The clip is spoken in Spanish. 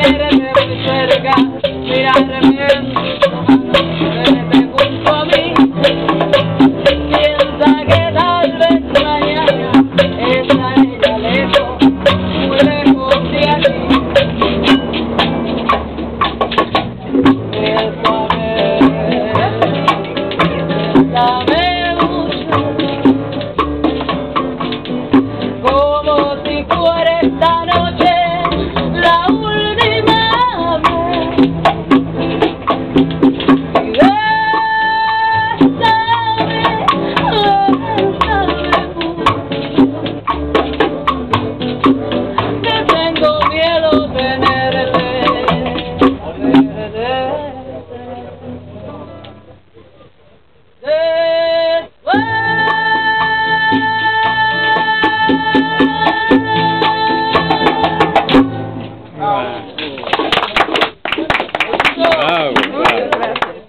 tenerte muy cerca, mirarme en tus manos, tenerte junto a mí. Piensa que tal vez mañana estaré ya lejos, muy lejos de aquí. Bésame mucho, como si fuera esta noche la última vez. Y bésame mucho, que tengo miedo de tenerte. Wow.